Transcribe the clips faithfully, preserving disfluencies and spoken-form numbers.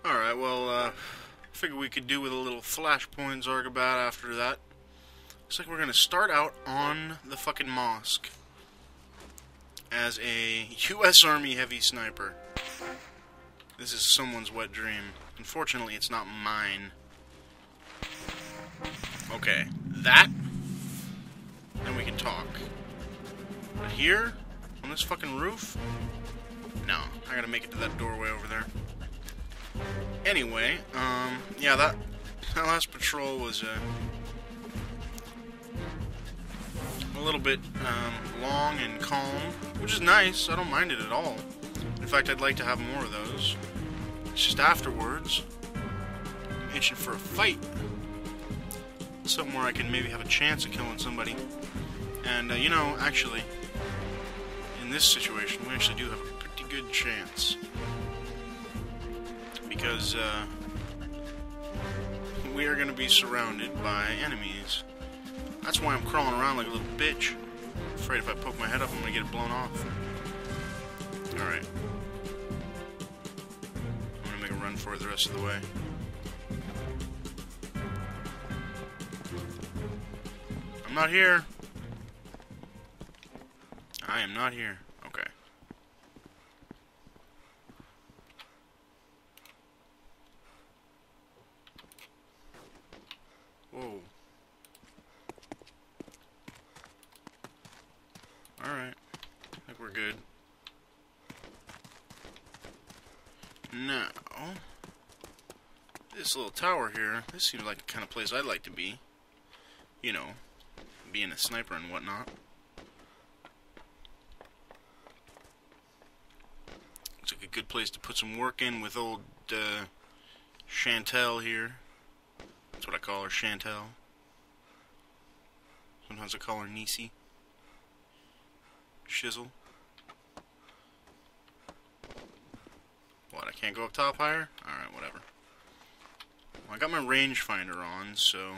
Alright, well, uh, figured we could do with a little Flashpoint Zargabat after that. Looks like we're gonna start out on the fucking mosque as a U S Army heavy sniper. This is someone's wet dream. Unfortunately, it's not mine. Okay, that, then we can talk. But here, on this fucking roof, no, I gotta make it to that doorway over there. Anyway, um, yeah, that, that last patrol was, uh, a little bit, um, long and calm, which is nice. I don't mind it at all. In fact, I'd like to have more of those. It's just afterwards, I'm itching for a fight. Something where I can maybe have a chance of killing somebody. And, uh, you know, actually, in this situation, we actually do have a pretty good chance. Because, uh, we are going to be surrounded by enemies. That's why I'm crawling around like a little bitch. Afraid if I poke my head up, I'm going to get it blown off. Alright. I'm going to make a run for it the rest of the way. I'm not here. I am not here. Okay. Whoa. Alright. I think we're good. Now, this little tower here, this seems like the kind of place I'd like to be. You know, being a sniper and whatnot. Looks like a good place to put some work in with old, uh, Chantel here. That's what I call her, Chantel. Sometimes I call her Niecy. Shizzle. What, I can't go up top higher? Alright, whatever. Well, I got my rangefinder on, so...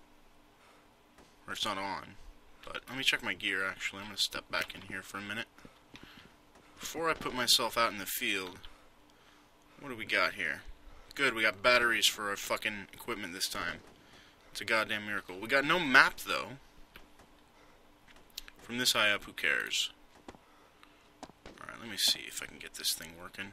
Or it's not on. But let me check my gear, actually. I'm going to step back in here for a minute. Before I put myself out in the field, what do we got here? Good, we got batteries for our fucking equipment this time. It's a goddamn miracle. We got no map, though. From this high up, who cares? Alright, let me see if I can get this thing working.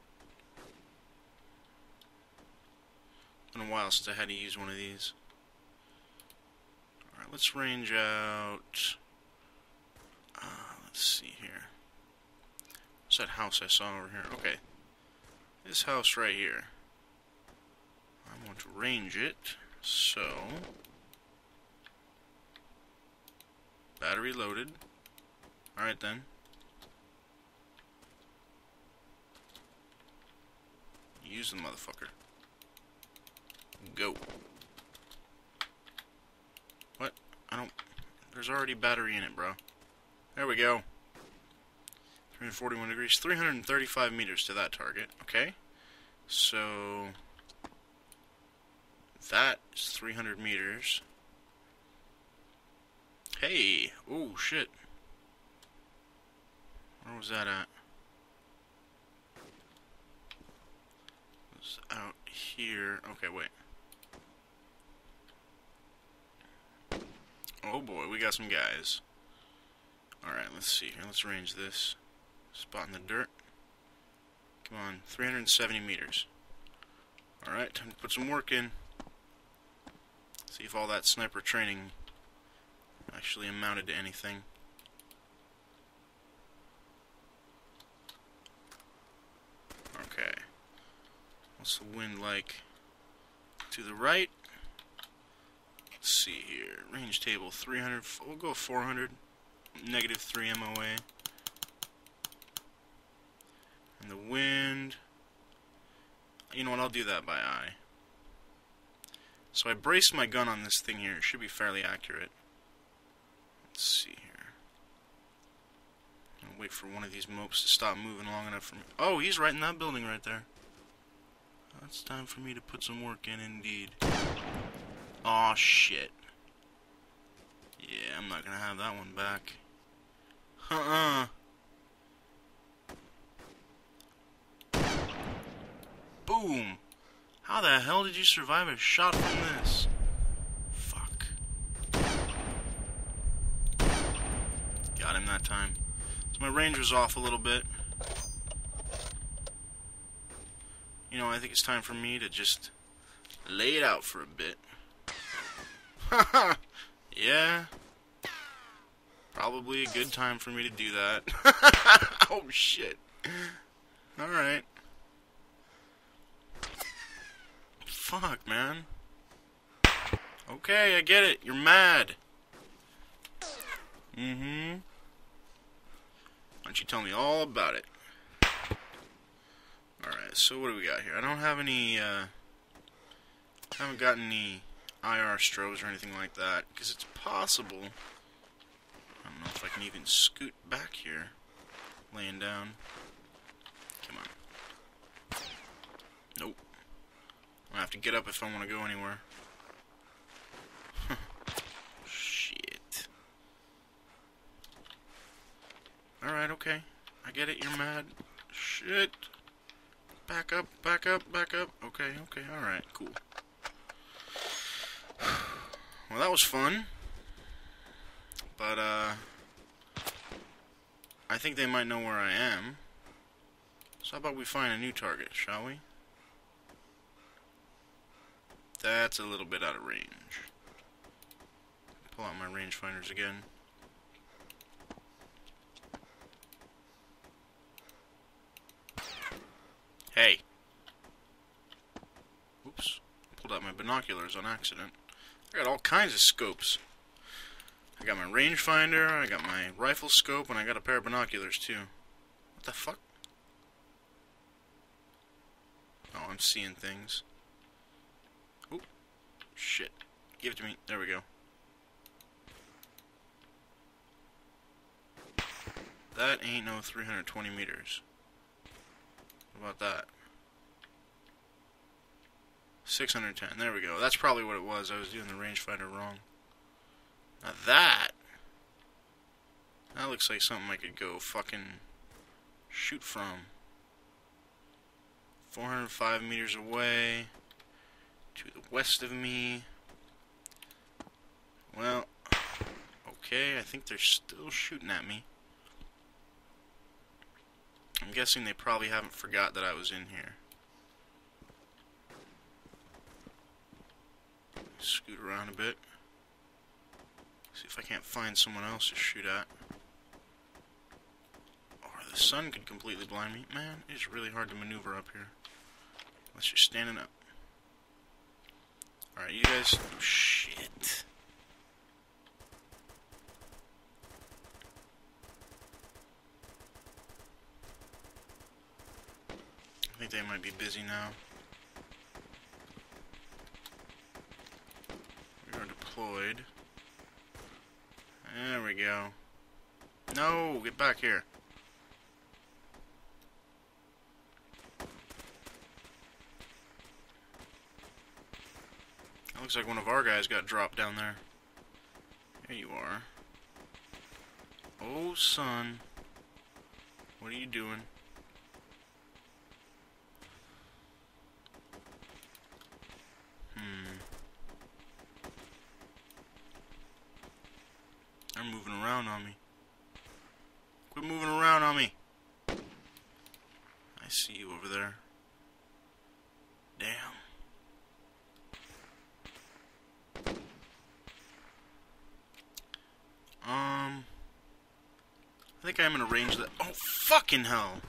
It's been a while since I had to use one of these. Alright, let's range out... Uh, let's see here. What's that house I saw over here? Okay. This house right here. I want to range it, so... Battery loaded. Alright then. Use the motherfucker. Go. What? I don't... There's already battery in it, bro. There we go. three hundred forty-one degrees. three hundred thirty-five meters to that target. Okay. So... That is three hundred meters. Hey! Oh, shit. Where was that at? It was out here. Okay, wait. Oh boy, we got some guys. Alright, let's see here. Let's range this. Spot in the dirt. Come on, three hundred seventy meters. Alright, time to put some work in. See if all that sniper training actually amounted to anything. Okay. What's the wind like to the right? Let's see here. Range table three hundred. We'll go four hundred. Negative three M O A. And the wind. You know what? I'll do that by eye. So I braced my gun on this thing here. It should be fairly accurate. Let's see here. I'll wait for one of these mopes to stop moving long enough for me. Oh, he's right in that building right there. It's time for me to put some work in, indeed. Aw, shit. Yeah, I'm not gonna have that one back. Uh-uh. Boom. How the hell did you survive a shot from this? Fuck. Got him that time. So my range was off a little bit. You know, I think it's time for me to just lay it out for a bit. Haha! Yeah. Probably a good time for me to do that. Oh, shit. Alright. Fuck, man. Okay, I get it. You're mad. Mm-hmm. Why don't you tell me all about it? Alright, so what do we got here? I don't have any, uh... I haven't gotten any I R strobes or anything like that, because it's possible... I don't know if I can even scoot back here. Laying down. Come on. Nope. I have to get up if I want to go anywhere. Shit. Alright, okay. I get it, you're mad. Shit. Back up, back up, back up. Okay, okay, alright, cool. Well, that was fun. But, uh... I think they might know where I am. So how about we find a new target, shall we? That's a little bit out of range. Pull out my rangefinders again. Hey! Oops. Pulled out my binoculars on accident. I got all kinds of scopes. I got my rangefinder, I got my rifle scope, and I got a pair of binoculars too. What the fuck? Oh, I'm seeing things. Oop. Shit. Give it to me. There we go. That ain't no three hundred twenty meters. What about that? six hundred ten. There we go. That's probably what it was. I was doing the rangefinder wrong. Now that... That looks like something I could go fucking shoot from. four hundred five meters away. To the west of me. Well, okay, I think they're still shooting at me. I'm guessing they probably haven't forgot that I was in here. Scoot around a bit. See if I can't find someone else to shoot at. Or the sun could completely blind me. Man, it's really hard to maneuver up here. Unless you're standing up. Alright, you guys... Oh, shit. I think they might be busy now. We are deployed. There we go. No, get back here. That looks like one of our guys got dropped down there. There you are. Oh, son. What are you doing? Hmm. They're moving around on me. Quit moving around on me. I see you over there. Damn. Um, I think I'm in a range that... Oh, fucking hell.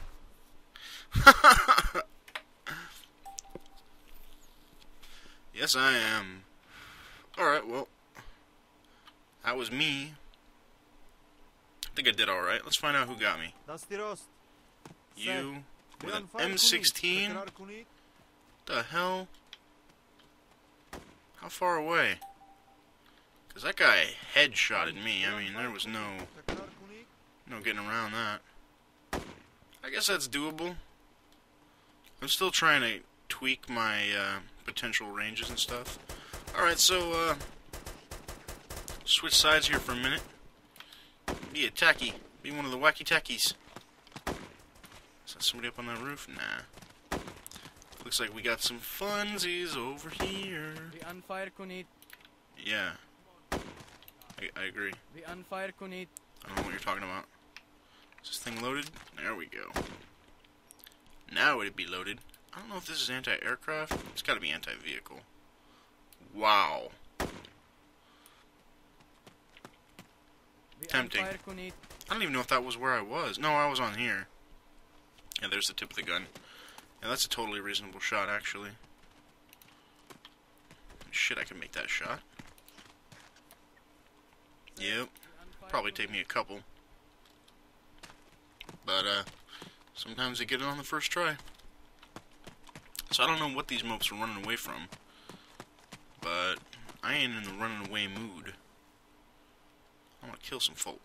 Yes, I am. Alright, well, that was me. I think I did alright. Let's find out who got me. You with an M sixteen? What the hell? How far away? Because that guy headshotted me. I mean, there was no, no getting around that. I guess that's doable. I'm still trying to tweak my uh, potential ranges and stuff. Alright, so, uh, switch sides here for a minute. Be a tacky. Be one of the wacky tackies. Is that somebody up on that roof? Nah. Looks like we got some funsies over here. The unfire kunit. Yeah. I, I agree. The unfire kunit. I don't know what you're talking about. Is this thing loaded? There we go. Now it'd be loaded. I don't know if this is anti-aircraft. It's gotta be anti-vehicle. Wow. Tempting. I don't even know if that was where I was. No, I was on here. Yeah, there's the tip of the gun. Yeah, that's a totally reasonable shot, actually. Shit, I can make that shot. Yep. Probably take me a couple. But, uh, sometimes they get it on the first try. So I don't know what these mopes are running away from. But I ain't in the running away mood. I want to kill some folk.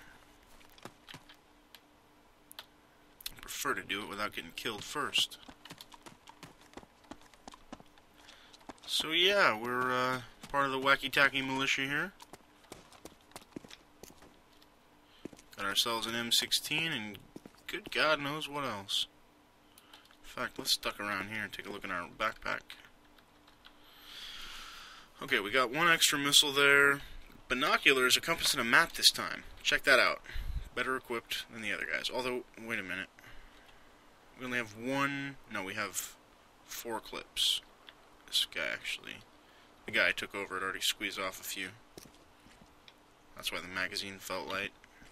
I prefer to do it without getting killed first. So yeah, we're uh, part of the Wacky Tacky militia here. Got ourselves an M sixteen and good God knows what else. In fact, let's duck around here and take a look in our backpack. Okay, we got one extra missile there. Binoculars, a compass, and a map this time. Check that out. Better equipped than the other guys. Although, wait a minute. We only have one... No, we have four clips. This guy, actually. The guy I took over had already squeezed off a few. That's why the magazine felt light.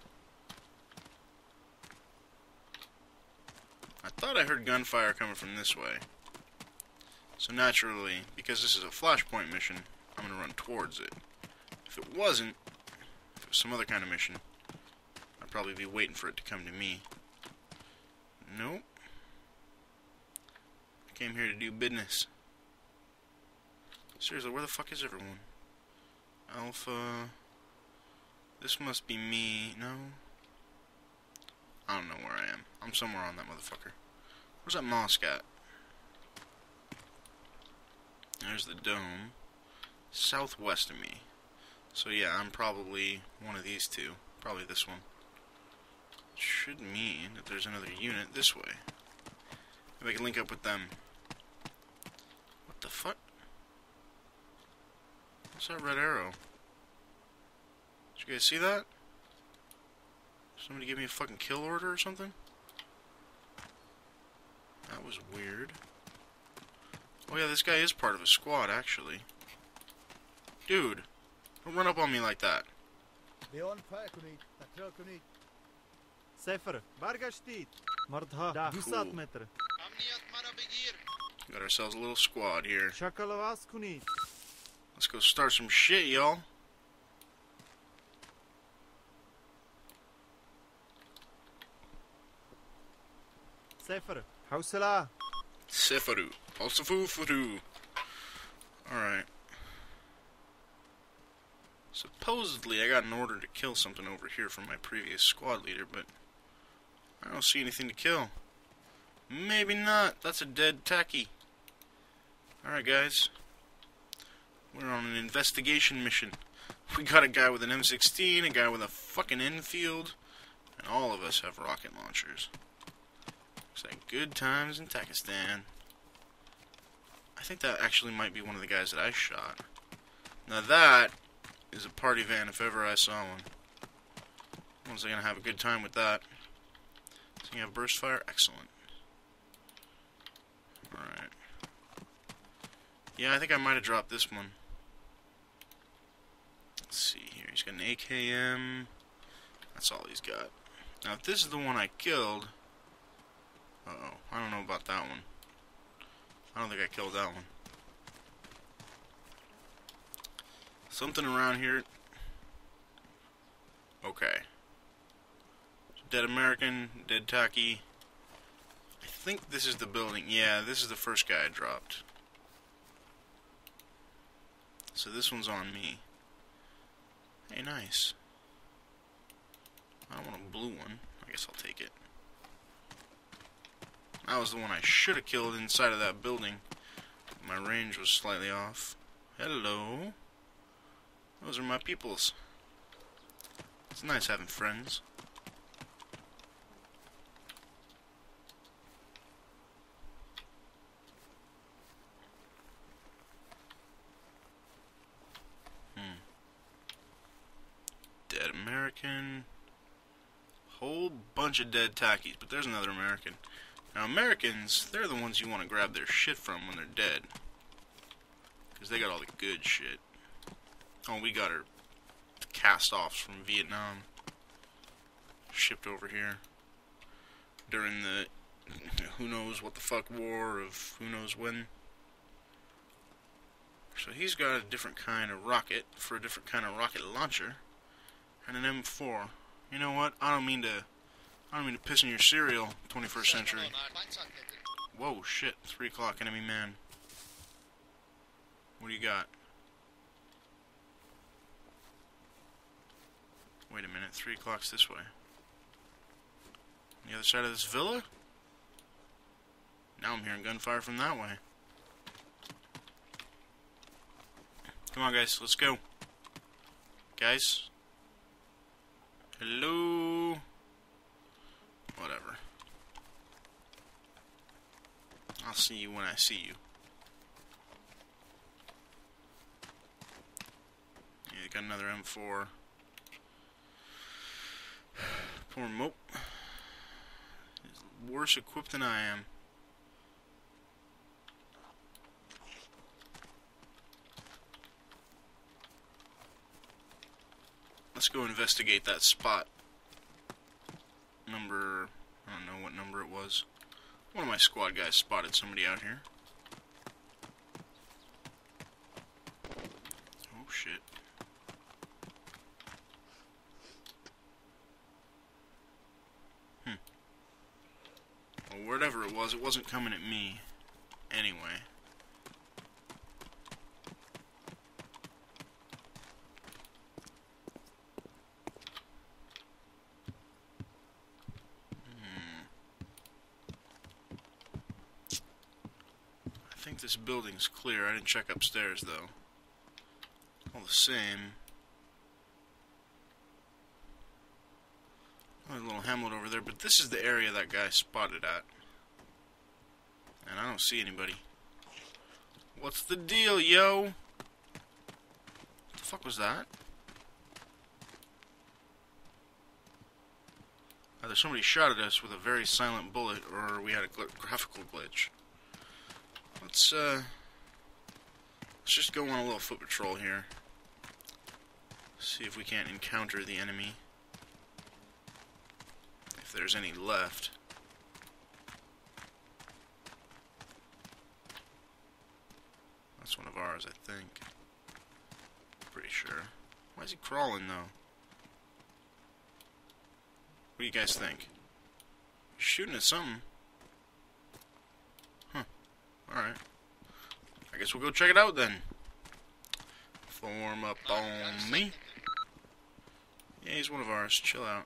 I thought I heard gunfire coming from this way. So naturally, because this is a flashpoint mission, I'm going to run towards it. If it wasn't, if it was some other kind of mission, I'd probably be waiting for it to come to me. Nope. I came here to do business. Seriously, where the fuck is everyone? Alpha... This must be me. No? I don't know where I am. I'm somewhere on that motherfucker. Where's that mosque at? There's the dome. Southwest of me. So yeah, I'm probably one of these two. Probably this one. Should mean that there's another unit this way. Maybe I can link up with them. What the fuck? What's that red arrow? Did you guys see that? Somebody give me a fucking kill order or something? That was weird. Oh yeah, this guy is part of a squad, actually. Dude, don't run up on me like that. Sefer, bargashtit. Mardha, Cool. metre. Got ourselves a little squad here. Shakalavas kunit. Let's go start some shit, y'all. Sefer, hausala. Sefaru. Posafufuru. Alright. Supposedly, I got an order to kill something over here from my previous squad leader, but I don't see anything to kill. Maybe not. That's a dead tacky. Alright, guys. We're on an investigation mission. We got a guy with an M sixteen, a guy with a fucking Enfield, and all of us have rocket launchers. Looks like good times in Takistan. I think that actually might be one of the guys that I shot. Now that is a party van if ever I saw one. Was I gonna have a good time with that? So you have burst fire? Excellent. Alright. Yeah, I think I might have dropped this one. Let's see here. He's got an A K M. That's all he's got. Now, if this is the one I killed... Uh-oh. I don't know about that one. I don't think I killed that one. Something around here... Okay. Dead American, dead Taki. I think this is the building. Yeah, this is the first guy I dropped. So this one's on me. Hey, nice. I don't want a blue one. I guess I'll take it. That was the one I should have killed inside of that building. My range was slightly off. Hello. Those are my peoples. It's nice having friends. American. Whole bunch of dead tackies, but there's another American. Now, Americans, they're the ones you want to grab their shit from when they're dead. Because they got all the good shit. Oh, we got our cast-offs from Vietnam. Shipped over here. During the who knows what the fuck war of who knows when. So he's got a different kind of rocket for a different kind of rocket launcher. And an M four. You know what? I don't mean to I don't mean to piss in your cereal, twenty-first century. Whoa, shit. Three o'clock, enemy man. What do you got? Wait a minute, three o'clock's this way. The other side of this villa? Now I'm hearing gunfire from that way. Come on, guys, let's go. Guys? Hello? Whatever. I'll see you when I see you. Yeah, got another M four. Poor Mope. He's worse equipped than I am. Let's go investigate that spot. Number... I don't know what number it was. One of my squad guys spotted somebody out here. Oh shit. Hmm. Well, whatever it was, it wasn't coming at me. Anyway. I think this building's clear. I didn't check upstairs, though. All the same. Oh, a little hamlet over there, but this is the area that guy spotted at. And I don't see anybody. What's the deal, yo? What the fuck was that? Either somebody shot at us with a very silent bullet, or we had a gl graphical glitch. Let's, uh... Let's just go on a little foot patrol here. See if we can't encounter the enemy. If there's any left. That's one of ours, I think. Pretty sure. Why is he crawling, though? What do you guys think? He's shooting at something. Huh. Alright. I guess we'll go check it out, then. Form up on me. Yeah, he's one of ours. Chill out.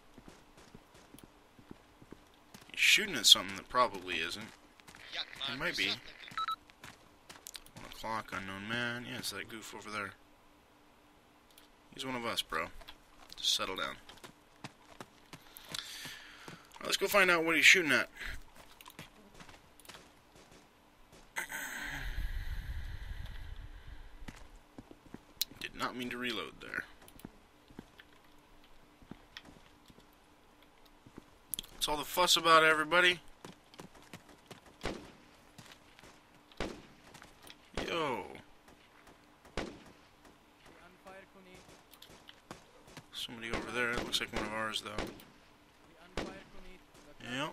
He's shooting at something that probably isn't. It might be. One o'clock, unknown man. Yeah, it's that goof over there. He's one of us, bro. Just settle down. Right, let's go find out what he's shooting at. Did not mean to reload there. What's all the fuss about, everybody? Yo. Somebody over there. It looks like one of ours, though. Yep.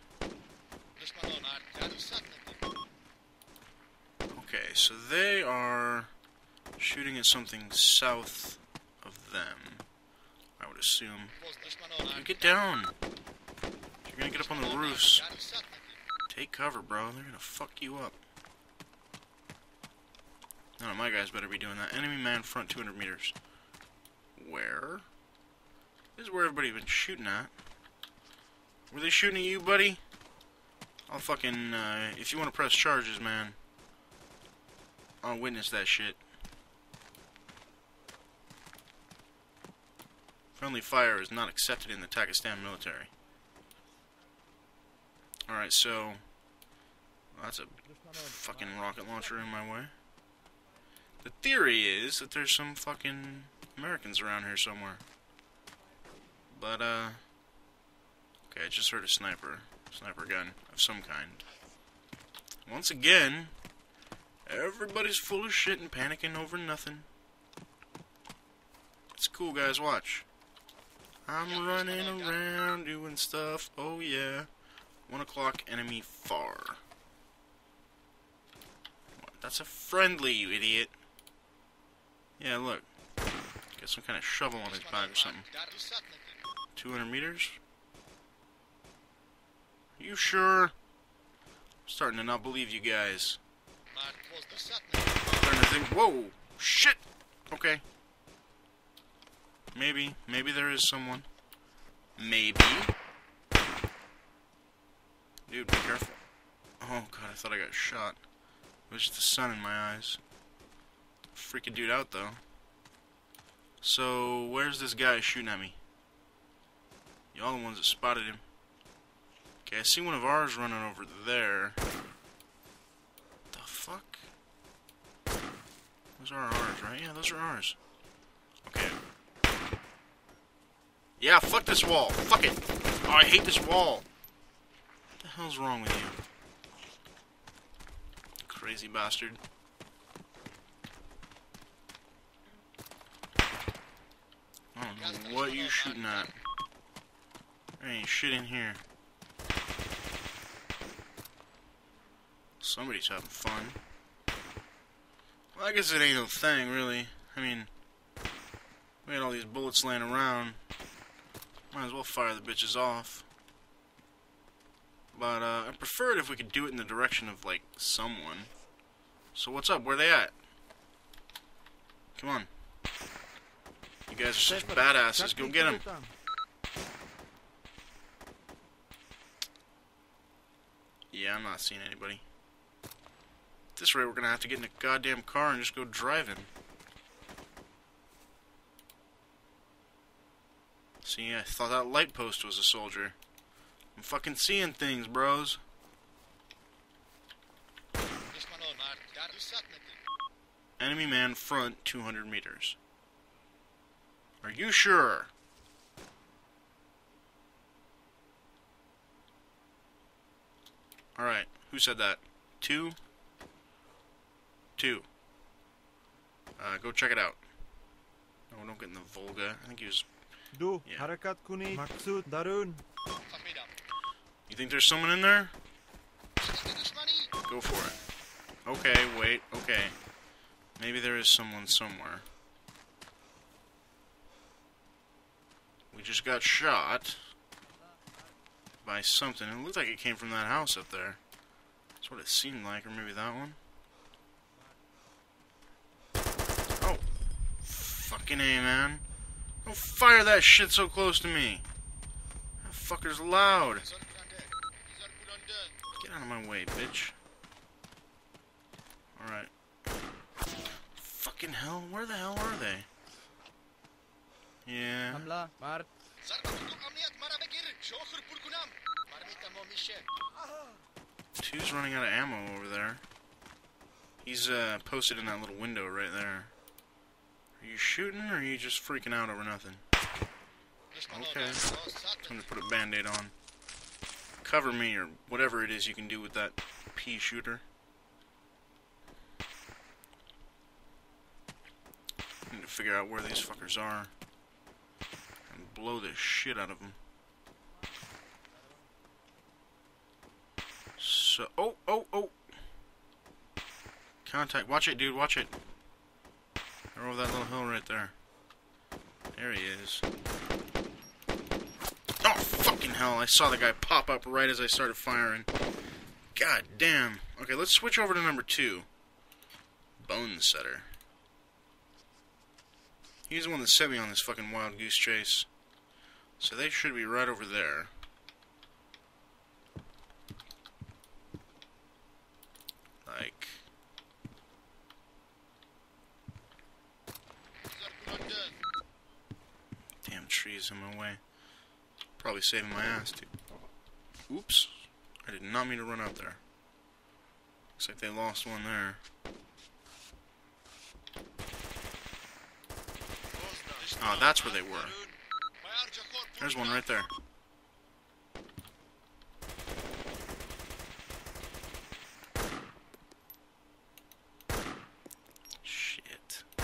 Okay, so they are shooting at something south of them, I would assume. Get down! You're gonna get up on the roofs. Take cover, bro. They're gonna fuck you up. No, my guys better be doing that. Enemy man front two hundred meters. Where? This is where everybody's been shooting at. Were they shooting at you, buddy? I'll fucking, uh, if you want to press charges, man, I'll witness that shit. Friendly fire is not accepted in the Takistan military. Alright, so that's a fucking rocket launcher in my way. The theory is that there's some fucking Americans around here somewhere. But, uh... okay, I just heard a sniper. Sniper gun of some kind. Once again, everybody's full of shit and panicking over nothing. It's cool, guys, watch. I'm running around doing stuff, oh yeah. One o'clock, enemy far. What? That's a friendly, you idiot. Yeah, look. Got some kind of shovel on his back or something. two hundred meters? Are you sure? I'm starting to not believe you guys. Starting to think, whoa, shit! Okay. Maybe, maybe there is someone. Maybe. Dude, be careful. Oh god, I thought I got shot. It was just the sun in my eyes. Freaking dude out though. So, where's this guy shooting at me? Y'all the ones that spotted him. Okay, I see one of ours running over there. The fuck? Those are ours, right? Yeah, those are ours. Okay. Yeah, fuck this wall. Fuck it. Oh, I hate this wall. What the hell's wrong with you? Crazy bastard. I don't know what you shooting at. There ain't shit in here. Somebody's having fun. Well, I guess it ain't no thing, really. I mean, we had all these bullets laying around. Might as well fire the bitches off. But, uh, I prefer it if we could do it in the direction of, like, someone. So what's up? Where they at? Come on. You guys are such badasses. Go get them. Yeah, I'm not seeing anybody. At this rate, we're gonna have to get in a goddamn car and just go driving. See, I thought that light post was a soldier. I'm fucking seeing things, bros. Enemy man front two hundred meters. Are you sure? Alright, who said that? Two? Two. Uh, go check it out. No, don't get in the Volga. I think he was... Du, Yeah. Harakat Kunit, Maksud Darun. You think there's someone in there? Go for it. Okay, wait, okay. Maybe there is someone somewhere. We just got shot by something. It looked like it came from that house up there. That's what it seemed like, or maybe that one. Oh. Fucking A, man. Don't fire that shit so close to me. That fucker's loud. Get out of my way, bitch. Alright. Fucking hell, where the hell are they? Yeah. Hamla, Mart. Two's running out of ammo over there. He's uh, posted in that little window right there. Are you shooting or are you just freaking out over nothing? Okay. Time to put a band-aid on. Cover me or whatever it is you can do with that pea shooter. Need to figure out where these fuckers are and blow the shit out of them. So, oh, oh, oh. Contact. Watch it, dude. Watch it. They're over that little hill right there. There he is. Oh, fucking hell. I saw the guy pop up right as I started firing. God damn. Okay, let's switch over to number two. Bone Setter. He's the one that set me on this fucking wild goose chase. So they should be right over there. Like... Damn trees in my way. Probably saving my ass, dude. Oops. I did not mean to run out there. Looks like they lost one there. Oh, that's where they were. There's one right there. Shit. I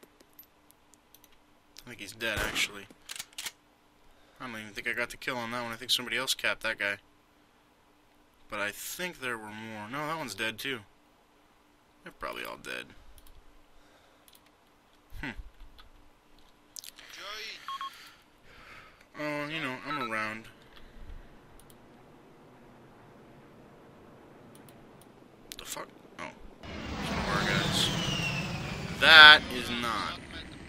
think he's dead, actually. I don't even think I got the kill on that one. I think somebody else capped that guy. But I think there were more. No, that one's dead, too. They're probably all dead. Hmm. Oh, you know, I'm around. The fuck? Oh. It's one of our guys. That is not.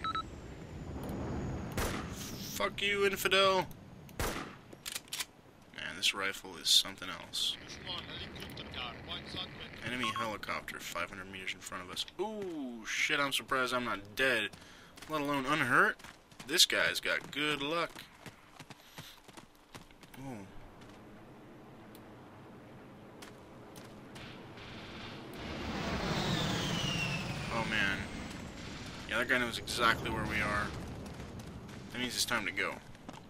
Fuck you, infidel. Man, this rifle is something else. Enemy helicopter five hundred meters in front of us. Ooh, shit, I'm surprised I'm not dead, let alone unhurt. This guy's got good luck. Ooh. Oh, man. Yeah, that guy knows exactly where we are. That means it's time to go.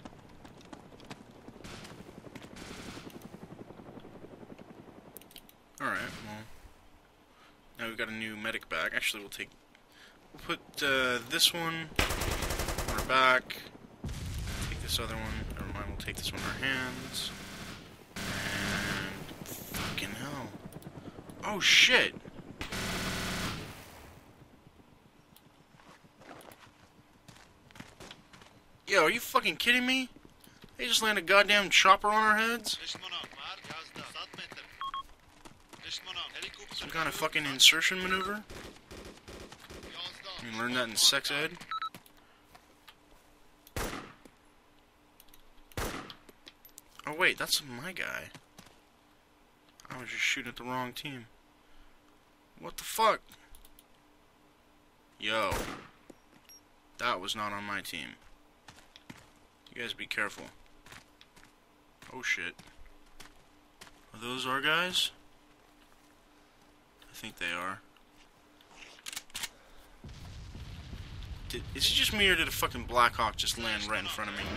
Alright, well. Now we've got a new medic bag. Actually, we'll take... We'll put uh, this one on our back. Take this other one. Never mind, we'll take this one in our hands. And... Fucking hell. Oh, shit! Yo, are you fucking kidding me? They just landed a goddamn chopper on our heads? Some kind of fucking insertion maneuver? You learned that in sex ed? Oh wait, that's my guy. I was just shooting at the wrong team. What the fuck? Yo. That was not on my team. You guys be careful. Oh shit. Are those our guys? I think they are. Did, is it just me or did a fucking Black Hawk just land right in front of me?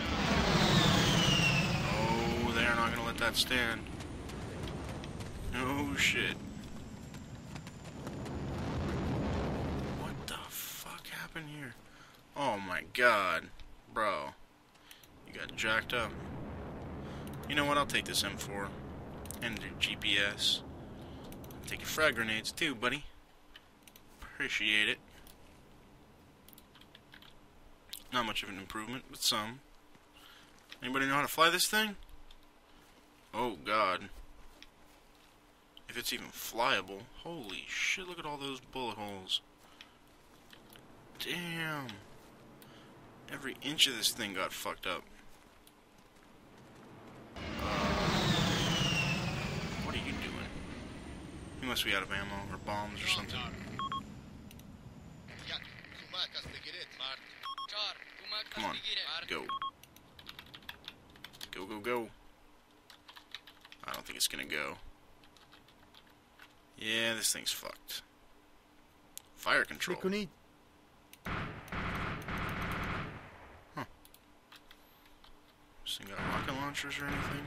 Oh, they're not gonna let that stand. Oh shit. What the fuck happened here? Oh my god. Bro. You got jacked up. You know what? I'll take this M four. And your G P S. I'll take your frag grenades too, buddy. Appreciate it. Not much of an improvement, but some. Anybody know how to fly this thing? Oh god. If it's even flyable. Holy shit, look at all those bullet holes. Damn. Every inch of this thing got fucked up. What are you doing? You must be out of ammo or bombs or something. Come on, go. Go, go, go. I don't think it's gonna go. Yeah, this thing's fucked. Fire control. Huh. This thing got rocket launchers or anything?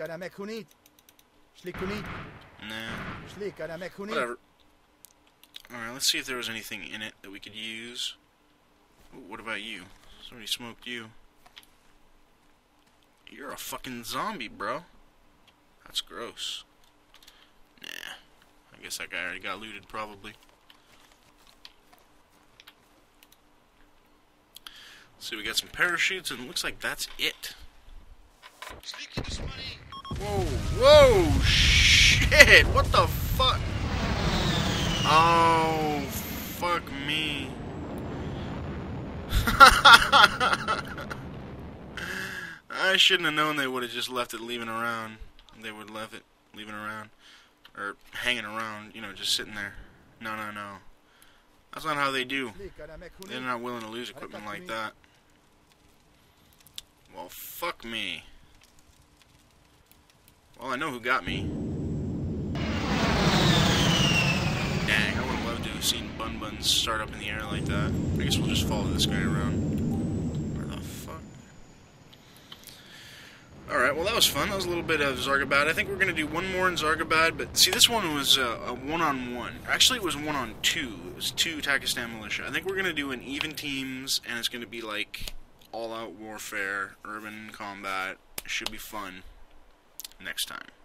Nah. Whatever. Alright, let's see if there was anything in it that we could use. Ooh, what about you? Somebody smoked you. You're a fucking zombie, bro. That's gross. Nah. I guess that guy already got looted, probably. So we got some parachutes, and it looks like that's it. Whoa, whoa, shit! What the fuck? Oh, fuck me. I shouldn't have known they would have just left it leaving around. They would have left it leaving around. Or hanging around, you know, just sitting there. No, no, no. That's not how they do. They're not willing to lose equipment like that. Well, fuck me. Well, I know who got me. Dang, I would have loved to have seen Bun Bun start up in the air like that. I guess we'll just follow this guy around. Where the fuck? Alright, well that was fun. That was a little bit of Zargabad. I think we're going to do one more in Zargabad, but see, this one was uh, a one-on-one. Actually, it was one-on-two. It was two Takistan Militia. I think we're going to do an even teams, and it's going to be like all-out warfare, urban combat. It should be fun next time.